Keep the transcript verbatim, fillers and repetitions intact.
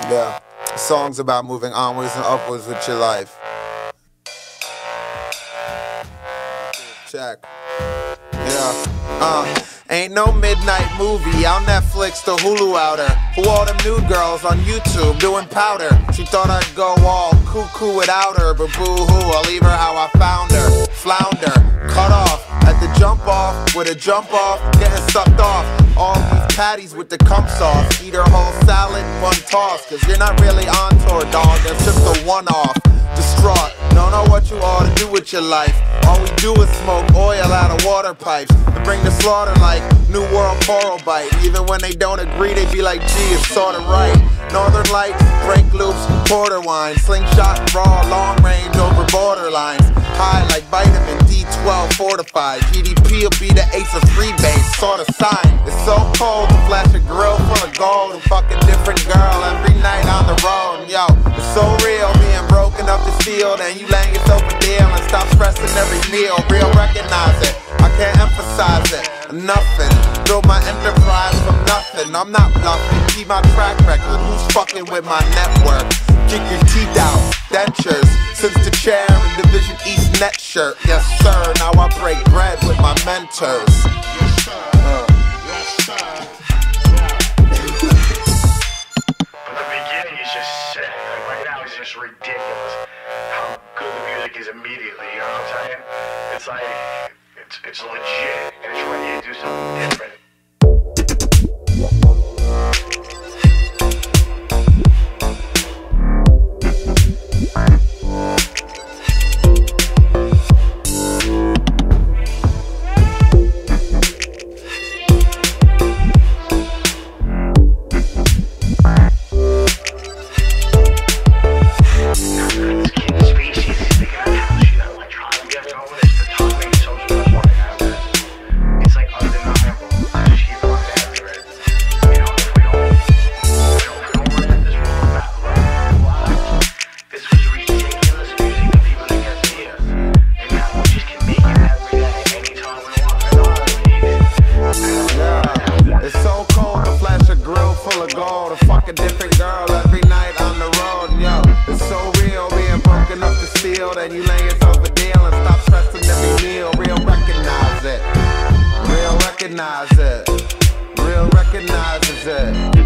Yeah, songs about moving onwards and upwards with your life. Check. Yeah. Uh. Ain't no midnight movie on Netflix, the Hulu outer. Who all them nude girls on YouTube doing powder? She thought I'd go all cuckoo without her, but boo-hoo, I'll leave her how I found her. Flounder, cut off at the jump off with a jump off, getting sucked off. All these patties with the cum sauce. Eat her whole salad, one toss, cause you're not really on tour, dog. That's just a one-off. Distraught, don't know what you ought to do with your life. All we do is smoke oil out of water pipes and bring the slaughter like New World Coral Bite. Even when they don't agree, they be like, gee, it's sorta right. Northern Lights, break loops, porter wine, slingshot raw, long range over borderlines. High like vitamin D twelve fortified. G D P will be the ace of freebase, sorta sign. It's so cold to flash a grill full of gold and fuck a different girl every night on the road. Yo, it's so real being broken up this field and you laying yourself a deal and stop stressing every meal. Real, recognize it, I can't emphasize it. Nothing, build my enterprise from nothing. I'm not bluffing, keep my track record. Who's fucking with my network? Kick your teeth out, dentures. Since the chair in Division East net shirt. Yes sir, now I break bread with my mentors. Yes sir, uh. yes sir. But the beginning is just sick. Like right now it's just ridiculous how good the music is immediately, you know what I'm saying? It's like, it's, it's legit, and it's ready to do something different. Fuck a different girl every night on the road, yo. It's so real being broken up the steel. Then you lay yourself a deal and stop stressing every meal. Real, recognize it. Real, recognize it. Real, recognizes it.